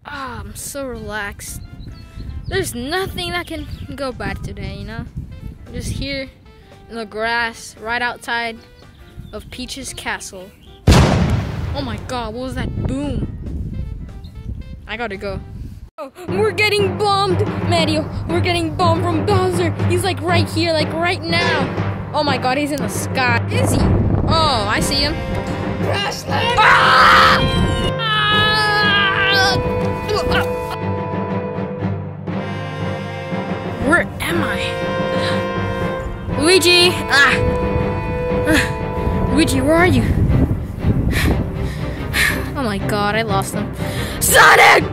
I'm so relaxed. There's nothing that can go bad today, you know? I'm just here in the grass right outside of Peach's castle. Oh my god, what was that boom? I gotta go. Oh, we're getting bombed, Mario. We're getting bombed from Bowser. He's like right here, like right now. Oh my god, he's in the sky. Is he? Oh, I see him. Crash land! Where am I? Luigi! Luigi, where are you? Oh my god, I lost him. Sonic!